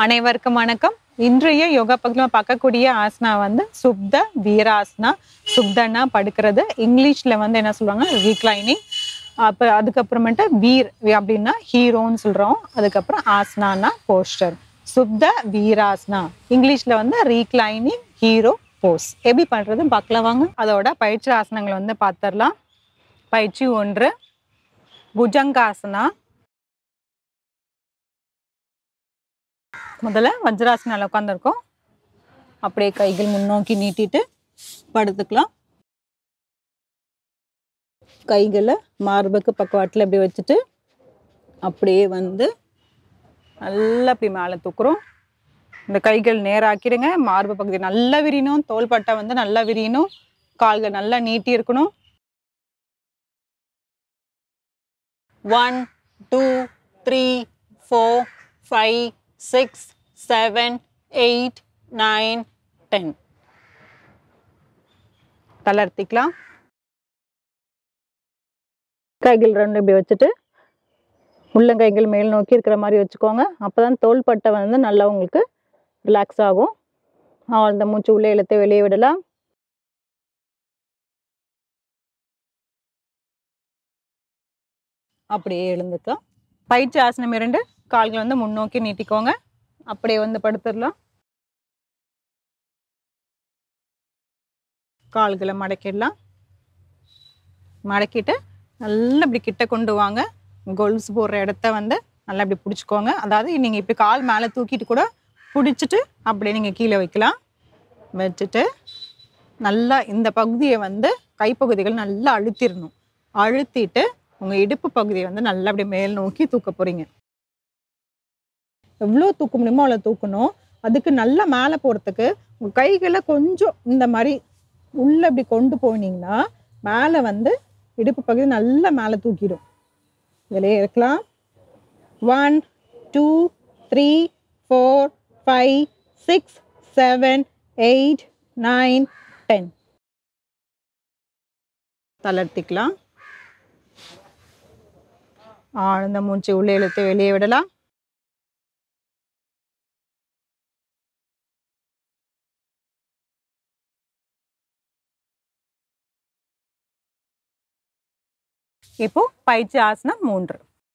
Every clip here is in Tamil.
அனைவருக்கும் வணக்கம். இன்றைய யோகா பகுதியில பார்க்கக்கூடிய ஆசனா வந்து சுப்த வீராசனா. சுப்தனா படுக்கிறது, இங்கிலீஷ்ல வந்து என்ன சொல்லுவாங்க ரீக்ளைனிங். அப்போ அதுக்கப்புறமேட்டு வீர் அப்படின்னா ஹீரோன்னு சொல்றோம். அதுக்கப்புறம் ஆசனானா போஸ்டர். சுப்த வீராசனா இங்கிலீஷ்ல வந்து ரீக்ளைனிங் ஹீரோ போஸ். எப்படி பண்றதுன்னு பார்க்கலாம் வாங்க. அதோட பயிற்சி ஆசனங்கள் வந்து பார்த்துடலாம். பயிற்சி 1 புஜங்காசனா. முதல்ல வஜ்ராசனால உட்காந்துருக்கோம். அப்படியே கைகள் முன்னோக்கி நீட்டிட்டு படுத்துக்கலாம். கைகளை மார்புக்கு பக்கவாட்டில் இப்படி வச்சுட்டு அப்படியே வந்து நல்லா இப்படி மேலே தூக்குறோம். இந்த கைகள் நேராக்கிடுங்க. மார்பு பகுதி நல்லா விரியணும். தோள்பட்டை வந்து நல்லா விரியணும். கால்கள் நல்லா நீட்டி இருக்கணும். 1 2 3 4 5 6 7 8 9 10. தளர்த்திக்கலாம். கைகள் ரெண்டு இப்படி வச்சுட்டு உள்ளங்கைகள் மேல் நோக்கி இருக்கிற மாதிரி வச்சுக்கோங்க. அப்போதான் தோள்பட்டை வந்து நல்லா உங்களுக்கு ரிலாக்ஸ் ஆகும். அந்த மூச்சு உள்ளே இழுத்து வெளியே விடலாம். அப்படியே எழுந்துக்கலாம். பயிற்சி ஆசனம் 2. கால்கள் வந்து முன்னோக்கி நீட்டிக்கோங்க. அப்படியே வந்து படுத்துடலாம். கால்களை மடக்கிடலாம். மடக்கிட்டு நல்லா இப்படி கிட்ட கொண்டு வாங்க. கொலுசு போடுற இடத்த வந்து நல்லா இப்படி பிடிச்சிக்கோங்க. அதாவது நீங்கள் இப்படி கால் மேலே தூக்கிட்டு கூட பிடிச்சிட்டு அப்படியே நீங்கள் கீழே வைக்கலாம். வச்சுட்டு நல்லா இந்த பகுதியை வந்து கைப்பகுதிகள் நல்லா அழுத்திடணும். அழுத்திட்டு உங்கள் இடுப்பு பகுதியை வந்து நல்லா அப்படி மேல் நோக்கி தூக்க போகிறீங்க. எவ்வளோ தூக்க முடியுமோ அவ்வளோ தூக்கணும். அதுக்கு நல்லா மேலே போகிறதுக்கு உங்கள் கைகளை கொஞ்சம் இந்த மாதிரி உள்ளே இப்படி கொண்டு போனீங்கன்னா மேலே வந்து இடுப்பு பகுதி நல்லா மேலே தூக்கிடும். இதிலே இருக்கலாம். 1 2 3 4 5 6 7 8 9 10. தளர்த்திக்கலாம். ஆழ்ந்த மூச்சு உள்ளே இழுத்து வெளியே விடலாம். இப்போ பயிற்சி ஆசனம் 3.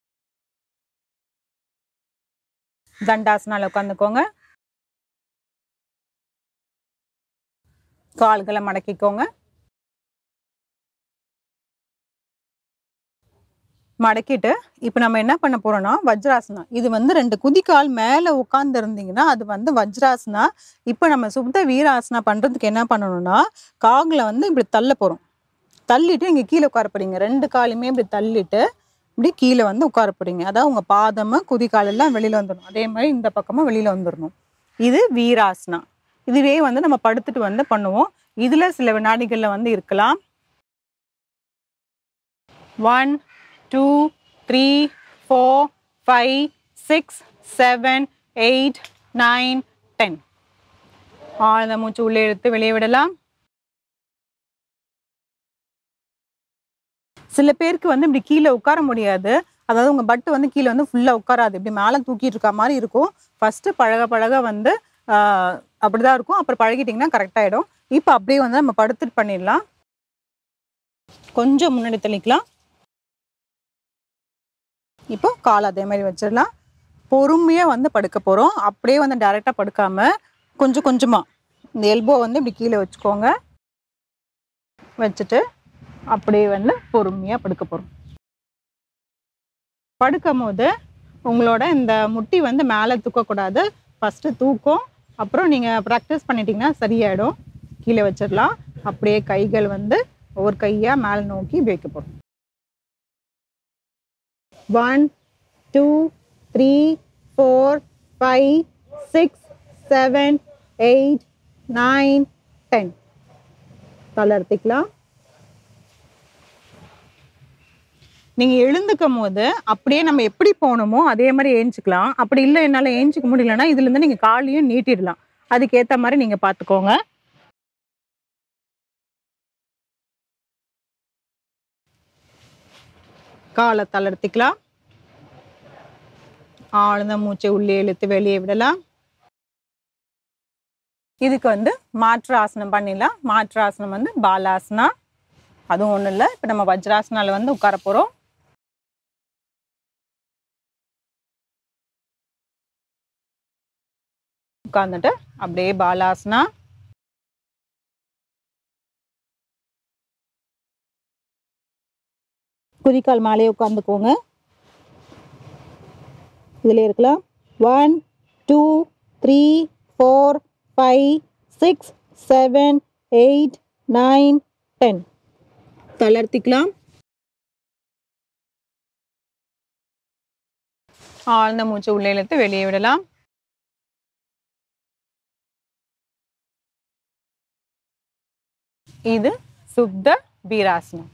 தண்டாசனால உட்காந்துக்கோங்க. கால்களை மடக்கிக்கோங்க. மடக்கிட்டு இப்போ நம்ம என்ன பண்ண போறோம்னா வஜ்ராசனா. இது வந்து 2 குதிக்கால் மேலே உட்கார்ந்து இருந்தீங்கன்னா அது வந்து வஜ்ராசனா. இப்போ நம்ம சுப்த வீராசனா பண்றதுக்கு என்ன பண்ணணும்னா கால்களை வந்து இப்படி தள்ள போறோம். தள்ளிட்டு இங்கே கீழே உட்கார போறீங்க. 2 காலுமே இப்படி தள்ளிட்டு இப்படி கீழே வந்து உட்கார போறீங்க. அதாவது உங்க பாதமும் குதிக்கால் எல்லாம் வெளியில வந்துடணும். அதே மாதிரி இந்த பக்கமும் வெளியில வந்துடணும். இது வீராசனா. இதுவே வந்து நம்ம படுத்துட்டு வந்து பண்ணுவோம். இதுல சில வினாடிகள்ல வந்து இருக்கலாம். 1 2 3 4 5 6 7 8 9 10. ஆழ்ந்த மூச்சு உள்ளே இழுத்து வெளியே விடலாம். சில பேருக்கு வந்து இப்படி கீழே உட்கார முடியாது. அதாவது உங்க பட்டு வந்து கீழே வந்து ஃபுல்லா உட்காராது. இப்படி மேலே தூக்கிட்டு இருக்க மாதிரி இருக்கும். ஃபர்ஸ்ட் பழக பழக வந்து அப்படிதான் இருக்கும். அப்புறம் பழகிட்டீங்கன்னா கரெக்ட் ஆயிடும். இப்போ அப்படியே வந்து நம்ம படுத்துட்டு பண்ணிடலாம். கொஞ்சம் முன்னாடி தள்ளிக்கலாம். இப்போ கால் அதே மாதிரி வச்சிடலாம். பொறுமையா வந்து படுக்க போறோம். அப்படியே வந்து டைரக்டா படுக்காம கொஞ்சம் கொஞ்சமா இந்த எல்போ வந்து இப்படி கீழே வச்சுக்கோங்க. வச்சுட்டு அப்படியே வந்து பொறுமையா படுக்க போறோம். படுக்கும் போது உங்களோட இந்த முட்டி வந்து மேலே தூக்கக்கூடாது. ஃபர்ஸ்ட் தூக்கம், அப்புறம் நீங்க ப்ராக்டிஸ் பண்ணிட்டீங்கன்னா சரியாயிடும். கீழே வச்சிடலாம். அப்படியே கைகள் வந்து ஒவ்வொரு கையா மேலே நோக்கி வைக்க போறோம். 1 2 3 4 5 6 7 8 9 10. தளர்த்திக்கலாம். நீங்க எழுந்துக்கும் போது அப்படியே நம்ம எப்படி போகணுமோ அதே மாதிரி ஏஞ்சிக்கலாம். அப்படி இல்லை என்னால ஏஞ்சிக்க முடியலன்னா இதுல இருந்து நீங்க காலையும் நீட்டிடலாம். அதுக்கு ஏத்த மாதிரி நீங்க பாத்துக்கோங்க. காலை தளர்த்திக்கலாம். ஆழ்ந்த மூச்சை உள்ளே இழுத்து வெளியே விடலாம். இதுக்கு வந்து மாற்று ஆசனம் பண்ணிடலாம். மாற்று ஆசனம் வந்து பாலாசனா. அதுவும் ஒன்றும் இல்லை. இப்போ நம்ம வஜ்ராசனால வந்து உட்கார போகிறோம். உட்கார்ந்துட்டு அப்படியே பாலாசனா. குதிக்கால் மேலே உட்காந்துக்கோங்க. இதில் இருக்கலாம். 1 2 3 4 5 6 7 8 9 10. தளர்த்திக்கலாம். ஆழ்ந்த மூச்சு உள்ளே இழுத்து வெளியே விடலாம். இது சுப்த வீராசனம்.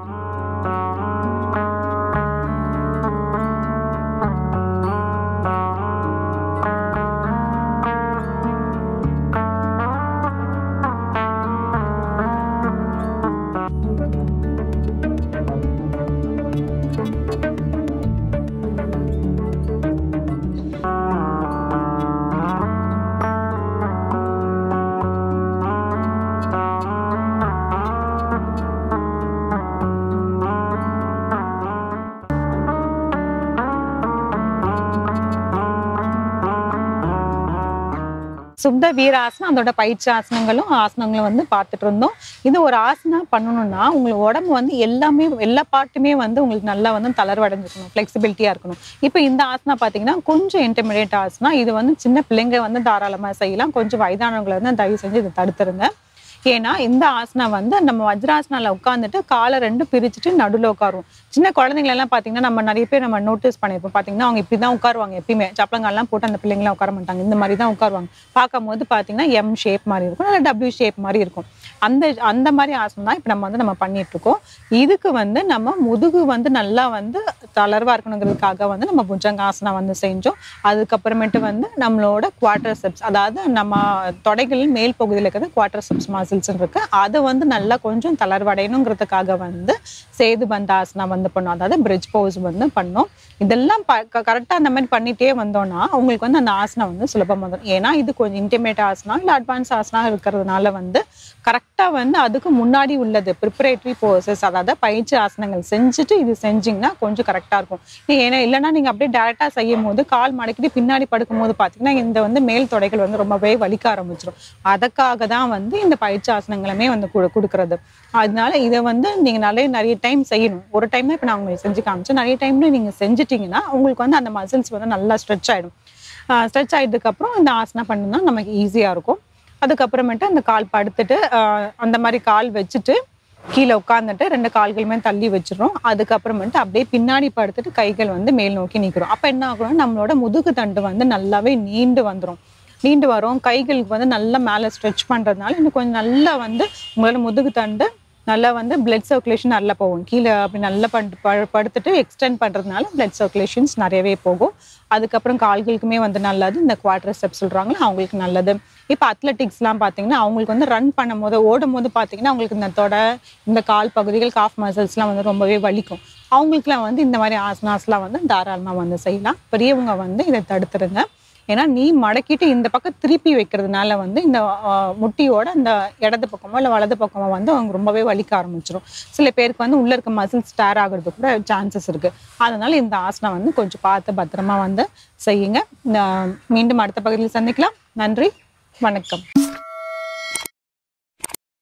சுப்த வீராசனம் அதோட பயிற்சி ஆசனங்களும் வந்து பார்த்துட்டு இருந்தோம். இது ஒரு ஆசனம் பண்ணணும்னா உங்களுக்கு உடம்பு வந்து எல்லா பாட்டுமே வந்து உங்களுக்கு நல்லா வந்து தளர்வடைஞ்சிருக்கணும், ஃப்ளெக்சிபிலிட்டியா இருக்கணும். இப்போ இந்த ஆசனம் பார்த்தீங்கன்னா கொஞ்சம் இன்டர்மீடியேட் ஆசனம். இது வந்து சின்ன பிள்ளைங்க வந்து தாராளமாக செய்யலாம். கொஞ்சம் வயதானவங்களை வந்து தயவு செஞ்சு இதை தடுத்துருங்க. ஏன்னா இந்த ஆசனம் வந்து நம்ம வஜ்ராசனால உட்காந்துட்டு காலை 2 பிரிச்சுட்டு நடுவில் உட்காருவோம். சின்ன குழந்தைங்களெல்லாம் பார்த்தீங்கன்னா நம்ம நிறைய பேர் நம்ம நோட்டீஸ் பண்ணியிருப்போம். பார்த்தீங்கன்னா அவங்க இப்படி தான் உட்காருவாங்க. எப்பயுமே சப்பளங்கால்லாம் போட்டு அந்த பிள்ளைங்களாம் உட்கார மாட்டாங்க. இந்த மாதிரி தான் உட்காருவாங்க. பார்க்கும்போது பார்த்தீங்கன்னா எம் ஷேப் மாதிரி இருக்கும், இல்லை டபிள்யூ ஷேப் மாதிரி இருக்கும். அந்த மாதிரி ஆசனம் தான் இப்போ நம்ம பண்ணிட்டு இருக்கோம். இதுக்கு வந்து நம்ம முதுகு வந்து நல்லா வந்து தளர்வா இருக்கணுங்கிறதுக்காக வந்து நம்ம புஜங்காசனம் வந்து செஞ்சோம். அதுக்கப்புறமேட்டு வந்து நம்மளோட குவாட்ரிசெப்ஸ், அதாவது நம்ம தொடைகளின் மேல் பகுதியில் இருக்கிறது குவாட்ரிசெப்ஸ் மசில்ஸ் இருக்கு. அதை வந்து நல்லா கொஞ்சம் தளர்வடையணுங்கிறதுக்காக வந்து சேது பந்தாசனம் வந்து பண்ணோம். அதாவது பிரிட்ஜ் போஸ் வந்து பண்ணோம். இதெல்லாம் கரெக்டாக அந்த மாதிரி பண்ணிட்டே வந்தோம்னா உங்களுக்கு வந்து அந்த ஆசனம் வந்து சுலபமாக வந்துடும். ஏன்னா இது கொஞ்சம் இன்டிமேட் ஆசனம் இல்லை அட்வான்ஸ் ஆசனம் இருக்கிறதுனால வந்து கரெக்டாக வந்து அதுக்கு முன்னாடி உள்ளது ப்ரிப்பரேட்டரி போசஸ், அதாவது பயிற்சி ஆசனங்கள் செஞ்சுட்டு இது செஞ்சிங்கன்னா கொஞ்சம் கரெக்டாக இருக்கும். ஏன்னா இல்லைன்னா நீங்கள் அப்படியே டேரெக்டாக செய்யும் போது கால் மடக்கிட்டு பின்னாடி படுக்கும் போது பார்த்தீங்கன்னா இந்த வந்து மேல் தொடைகள் வந்து ரொம்பவே வலிக்க ஆரம்பிச்சிடும். அதுக்காக தான் வந்து இந்த பயிற்சி ஆசனங்களுமே வந்து கொடுக்கறது. அதனால இதை வந்து நீங்கள் நிறைய டைம் செய்யணும். ஒரு டைம் இப்போ நான் உங்களுக்கு செஞ்சு காமிச்சேன். நிறைய டைம்ல நீங்கள் செஞ்சுட்டிங்கன்னா உங்களுக்கு வந்து அந்த மசில்ஸ் வந்து நல்லா ஸ்ட்ரெச் ஆகிடும். ஸ்ட்ரெச் ஆகிட்டதுக்கப்புறம் இந்த ஆசனம் பண்ணுனா நமக்கு ஈஸியாக இருக்கும். அதுக்கப்புறமேட்டு அந்த கால் படுத்துட்டு அந்த மாதிரி கால் வச்சுட்டு கீழே உட்காந்துட்டு 2 கால்களுமே தள்ளி வச்சிடறோம். அதுக்கப்புறமேட்டு அப்படியே பின்னாடி படுத்துட்டு கைகள் வந்து மேல் நோக்கி நிற்கிறோம். அப்போ என்ன ஆகணும், நம்மளோட முதுகு தண்டு வந்து நல்லாவே நீண்டு வரும். கைகளுக்கு வந்து நல்லா மேலே ஸ்ட்ரெச் பண்ணுறதுனால இன்னும் கொஞ்சம் நல்லா வந்து உங்களோட முதுகு தண்டு நல்லா வந்து பிளட் சர்க்குலேஷன் நல்லா போகும். கீழே அப்படி நல்லா படுத்துட்டு எக்ஸ்டெண்ட் பண்ணுறதுனால பிளட் சர்க்குலேஷன்ஸ் நிறையவே போகும். அதுக்கப்புறம் கால்களுக்குமே வந்து நல்லது. இந்த குவாட்ரிசெப்ஸ் சொல்கிறாங்களோ அவங்களுக்கு நல்லது. இப்போ அத்லெட்டிக்ஸ்லாம் பார்த்தீங்கன்னா அவங்களுக்கு வந்து ரன் பண்ணும் போது ஓடும் போது பார்த்தீங்கன்னா அவங்களுக்கு இந்த தொடை, இந்த கால் பகுதிகள், காஃப் மசில்ஸ்லாம் வந்து ரொம்பவே வலிக்கும். அவங்களுக்குலாம் வந்து இந்த மாதிரி ஆசனாஸ்லாம் வந்து தாராளமாக வந்து செய்யலாம். பெரியவங்க வந்து இதை தடுத்துருங்க. ஏன்னா நீ மடக்கிட்டு இந்த பக்கம் திருப்பி வைக்கிறதுனால வந்து இந்த முட்டியோட இந்த இடது பக்கமோ இல்லை வலது பக்கமோ வந்து அவங்க ரொம்பவே வலிக்க ஆரம்பிச்சிடும். சில பேருக்கு வந்து உள்ள இருக்க மசில்ஸ் ஸ்டார் ஆகுறது கூட சான்சஸ் இருக்கு. அதனால இந்த ஆசனம் வந்து கொஞ்சம் பார்த்து பத்திரமா வந்து செய்யுங்க. மீண்டும் அடுத்த பகுதியில் சந்திக்கலாம். நன்றி, வணக்கம்.